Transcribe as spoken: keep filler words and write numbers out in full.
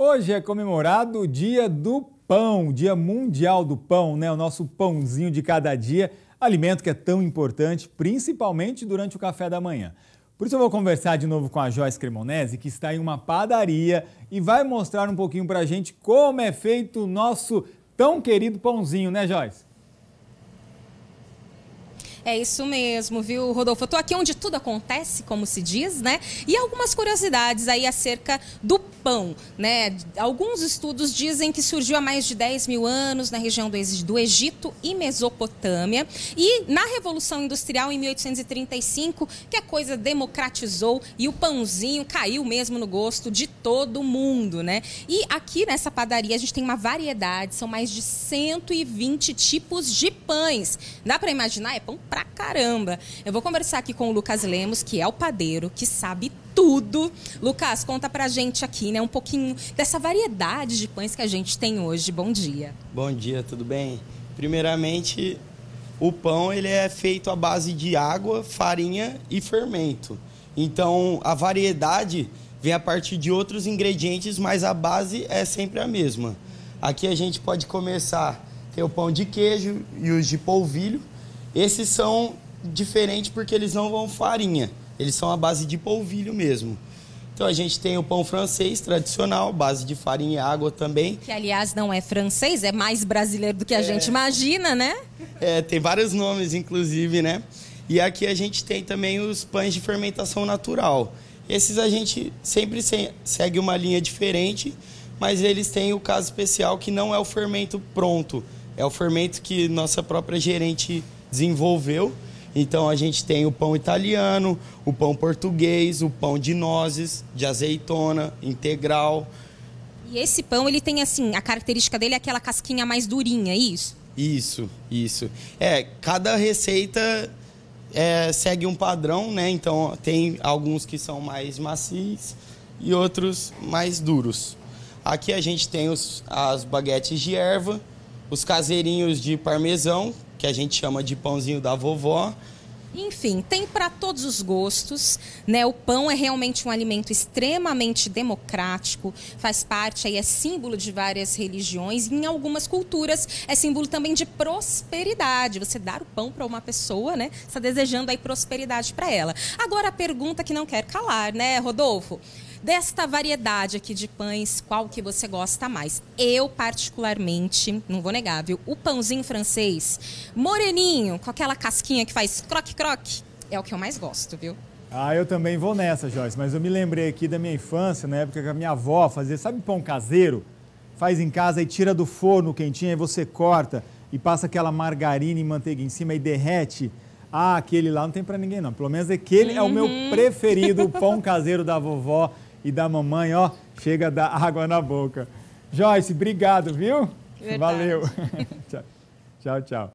Hoje é comemorado o Dia do Pão, Dia Mundial do Pão, né? O nosso pãozinho de cada dia, alimento que é tão importante, principalmente durante o café da manhã. Por isso eu vou conversar de novo com a Joyce Cremonese, que está em uma padaria e vai mostrar um pouquinho pra gente como é feito o nosso tão querido pãozinho, né, Joyce? É isso mesmo, viu, Rodolfo? Eu tô aqui onde tudo acontece, como se diz, né? E algumas curiosidades aí acerca do pão, né? Alguns estudos dizem que surgiu há mais de dez mil anos na região do Egito e Mesopotâmia. E na Revolução Industrial, em mil oitocentos e trinta e cinco, que a coisa democratizou e o pãozinho caiu mesmo no gosto de todo mundo, né? E aqui nessa padaria a gente tem uma variedade, são mais de cento e vinte tipos de pães. Dá para imaginar? É pão pra caramba. Eu vou conversar aqui com o Lucas Lemos, que é o padeiro, que sabe tudo. Lucas, conta pra gente aqui, né, um pouquinho dessa variedade de pães que a gente tem hoje. Bom dia. Bom dia, tudo bem? Primeiramente, o pão ele é feito à base de água, farinha e fermento. Então, a variedade vem a partir de outros ingredientes, mas a base é sempre a mesma. Aqui a gente pode começar, tem o pão de queijo e os de polvilho. Esses são diferentes porque eles não vão farinha, eles são à base de polvilho mesmo. Então a gente tem o pão francês tradicional, base de farinha e água também. Que aliás não é francês, é mais brasileiro do que a é. gente imagina, né? É, tem vários nomes inclusive, né? E aqui a gente tem também os pães de fermentação natural. Esses a gente sempre segue uma linha diferente, mas eles têm o caso especial que não é o fermento pronto, é o fermento que nossa própria gerente desenvolveu. Então a gente tem o pão italiano, o pão português, o pão de nozes, de azeitona, integral. E esse pão, ele tem assim, a característica dele é aquela casquinha mais durinha, é isso? Isso, isso. É, cada receita é, segue um padrão, né? Então tem alguns que são mais macios e outros mais duros. Aqui a gente tem os, as baguetes de erva, os caseirinhos de parmesão, que a gente chama de pãozinho da vovó. Enfim, tem para todos os gostos, né? O pão é realmente um alimento extremamente democrático, faz parte aí, é símbolo de várias religiões e em algumas culturas é símbolo também de prosperidade. Você dar o pão para uma pessoa, né? Está desejando aí prosperidade para ela. Agora a pergunta que não quer calar, né, Rodolfo? Desta variedade aqui de pães, qual que você gosta mais? Eu, particularmente, não vou negar, viu? O pãozinho francês, moreninho, com aquela casquinha que faz croque-croque, é o que eu mais gosto, viu? Ah, eu também vou nessa, Joyce, mas eu me lembrei aqui da minha infância, na época que a minha avó fazia, sabe pão caseiro? Faz em casa e tira do forno quentinho, aí você corta e passa aquela margarina e manteiga em cima e derrete. Ah, aquele lá não tem pra ninguém não, pelo menos aquele uhum. é o meu preferido, o pão caseiro da vovó e da mamãe, ó, chega a dar água na boca. Joyce, obrigado, viu? Verdade. Valeu. Tchau, tchau. tchau.